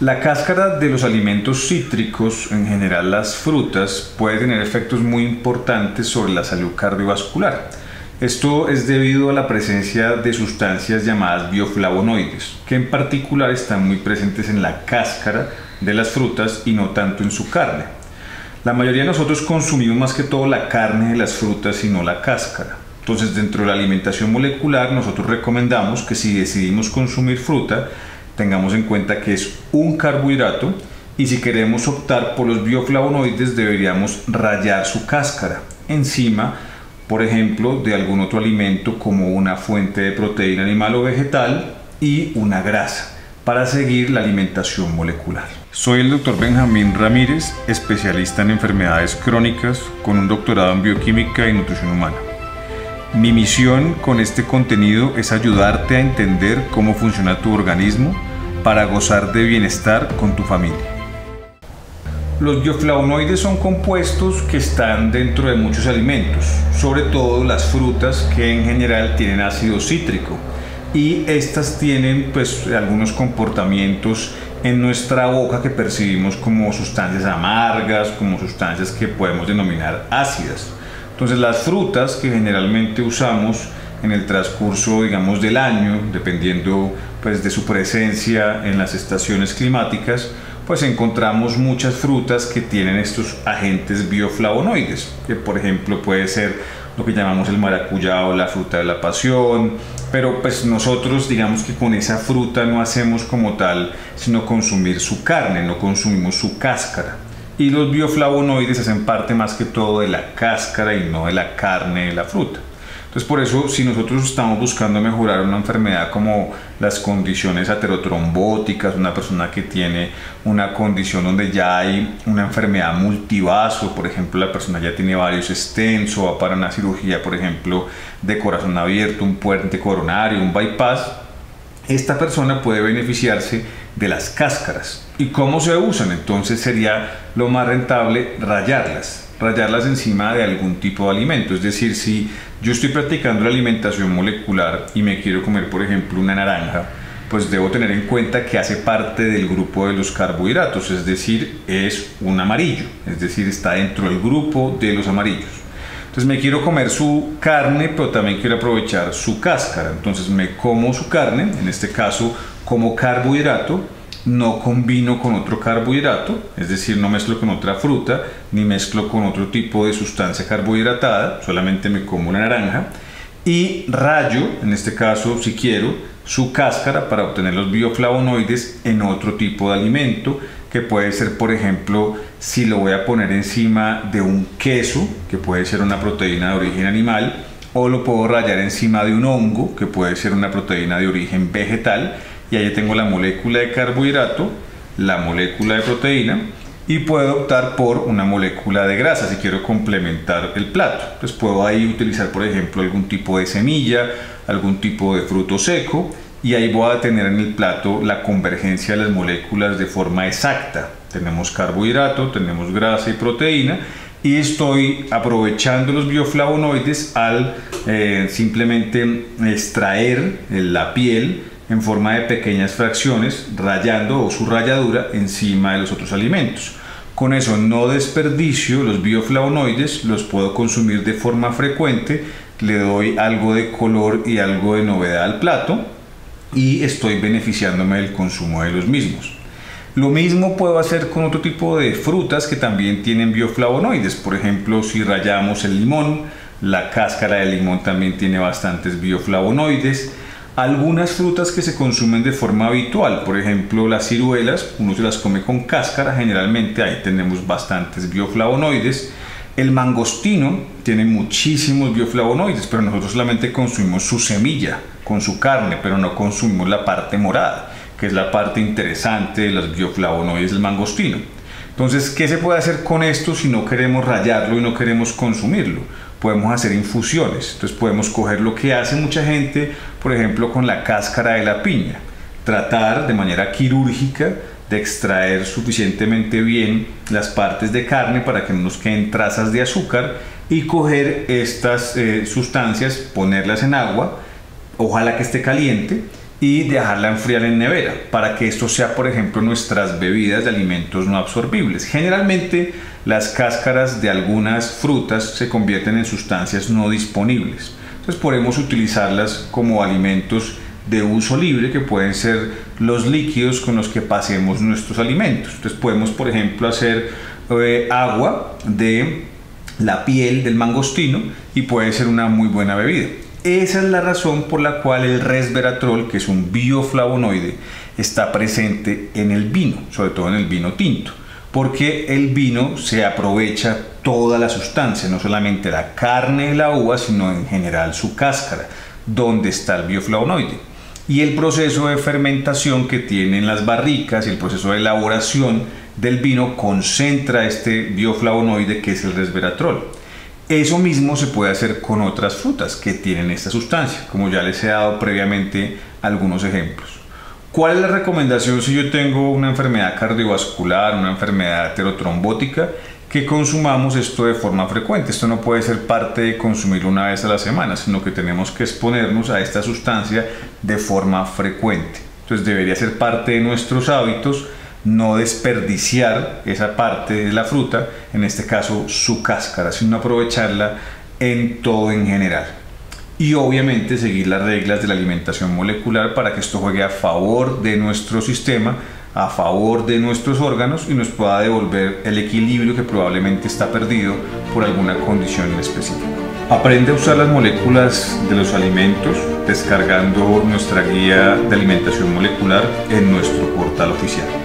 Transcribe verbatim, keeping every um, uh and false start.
La cáscara de los alimentos cítricos, en general las frutas, puede tener efectos muy importantes sobre la salud cardiovascular. Esto es debido a la presencia de sustancias llamadas bioflavonoides, que en particular están muy presentes en la cáscara de las frutas y no tanto en su carne. La mayoría de nosotros consumimos más que todo la carne de las frutas y no la cáscara. Entonces, dentro de la alimentación molecular, nosotros recomendamos que si decidimos consumir fruta, tengamos en cuenta que es un carbohidrato y si queremos optar por los bioflavonoides deberíamos rallar su cáscara encima, por ejemplo, de algún otro alimento como una fuente de proteína animal o vegetal y una grasa para seguir la alimentación molecular. Soy el doctor Benjamín Ramírez, especialista en enfermedades crónicas con un doctorado en bioquímica y nutrición humana. Mi misión con este contenido es ayudarte a entender cómo funciona tu organismo para gozar de bienestar con tu familia. Los bioflavonoides son compuestos que están dentro de muchos alimentos, sobre todo las frutas que en general tienen ácido cítrico, y estas tienen pues algunos comportamientos en nuestra boca que percibimos como sustancias amargas, como sustancias que podemos denominar ácidas. Entonces las frutas que generalmente usamos en el transcurso, digamos, del año, dependiendo pues de su presencia en las estaciones climáticas, pues encontramos muchas frutas que tienen estos agentes bioflavonoides, que por ejemplo puede ser lo que llamamos el maracuyá o la fruta de la pasión, pero pues nosotros digamos que con esa fruta no hacemos como tal, sino consumir su carne, no consumimos su cáscara. Y los bioflavonoides hacen parte más que todo de la cáscara y no de la carne de la fruta. Entonces por eso si nosotros estamos buscando mejorar una enfermedad como las condiciones aterotrombóticas, una persona que tiene una condición donde ya hay una enfermedad multivaso, por ejemplo la persona ya tiene varios stents o va para una cirugía por ejemplo de corazón abierto, un puente coronario, un bypass, esta persona puede beneficiarse de las cáscaras. ¿Y cómo se usan? Entonces sería lo más rentable rallarlas, rallarlas encima de algún tipo de alimento. Es decir, si yo estoy practicando la alimentación molecular y me quiero comer, por ejemplo, una naranja, pues debo tener en cuenta que hace parte del grupo de los carbohidratos, es decir, es un amarillo, es decir, está dentro del grupo de los amarillos. Entonces me quiero comer su carne, pero también quiero aprovechar su cáscara. Entonces me como su carne, en este caso como carbohidrato, no combino con otro carbohidrato, es decir, no mezclo con otra fruta, ni mezclo con otro tipo de sustancia carbohidratada, solamente me como una naranja y rayo, en este caso si quiero, su cáscara para obtener los bioflavonoides en otro tipo de alimento, que puede ser por ejemplo si lo voy a poner encima de un queso, que puede ser una proteína de origen animal, o lo puedo rallar encima de un hongo, que puede ser una proteína de origen vegetal, y ahí tengo la molécula de carbohidrato, la molécula de proteína y puedo optar por una molécula de grasa si quiero complementar el plato. Entonces puedo ahí utilizar por ejemplo algún tipo de semilla, algún tipo de fruto seco y ahí voy a tener en el plato la convergencia de las moléculas de forma exacta. Tenemos carbohidrato, tenemos grasa y proteína y estoy aprovechando los bioflavonoides al eh, simplemente extraer la piel en forma de pequeñas fracciones, rallando o su ralladura encima de los otros alimentos. Con eso no desperdicio los bioflavonoides, los puedo consumir de forma frecuente, le doy algo de color y algo de novedad al plato y estoy beneficiándome del consumo de los mismos. Lo mismo puedo hacer con otro tipo de frutas que también tienen bioflavonoides. Por ejemplo, si rallamos el limón, la cáscara del limón también tiene bastantes bioflavonoides. Algunas frutas que se consumen de forma habitual, por ejemplo las ciruelas, uno se las come con cáscara, generalmente ahí tenemos bastantes bioflavonoides. El mangostino tiene muchísimos bioflavonoides, pero nosotros solamente consumimos su semilla con su carne, pero no consumimos la parte morada, que es la parte interesante de los bioflavonoides del mangostino. Entonces, ¿qué se puede hacer con esto si no queremos rallarlo y no queremos consumirlo? Podemos hacer infusiones. Entonces podemos coger lo que hace mucha gente, por ejemplo con la cáscara de la piña, tratar de manera quirúrgica de extraer suficientemente bien las partes de carne para que no nos queden trazas de azúcar y coger estas eh, sustancias, ponerlas en agua, ojalá que esté caliente, y dejarla enfriar en nevera para que esto sea, por ejemplo, nuestras bebidas de alimentos no absorbibles. Generalmente las cáscaras de algunas frutas se convierten en sustancias no disponibles, entonces podemos utilizarlas como alimentos de uso libre, que pueden ser los líquidos con los que pasemos nuestros alimentos. Entonces podemos, por ejemplo, hacer eh, agua de la piel del mangostino y puede ser una muy buena bebida. Esa es la razón por la cual el resveratrol, que es un bioflavonoide, está presente en el vino, sobre todo en el vino tinto, porque el vino se aprovecha toda la sustancia, no solamente la carne de la uva, sino en general su cáscara, donde está el bioflavonoide. Y el proceso de fermentación que tienen las barricas y el proceso de elaboración del vino concentra este bioflavonoide, que es el resveratrol. Eso mismo se puede hacer con otras frutas que tienen esta sustancia, como ya les he dado previamente algunos ejemplos. ¿Cuál es la recomendación si yo tengo una enfermedad cardiovascular, una enfermedad aterotrombótica? Que consumamos esto de forma frecuente. Esto no puede ser parte de consumirlo una vez a la semana, sino que tenemos que exponernos a esta sustancia de forma frecuente. Entonces debería ser parte de nuestros hábitos, no desperdiciar esa parte de la fruta, en este caso su cáscara, sino aprovecharla en todo en general. Y obviamente seguir las reglas de la alimentación molecular para que esto juegue a favor de nuestro sistema, a favor de nuestros órganos y nos pueda devolver el equilibrio que probablemente está perdido por alguna condición en específico. Aprende a usar las moléculas de los alimentos descargando nuestra guía de alimentación molecular en nuestro portal oficial.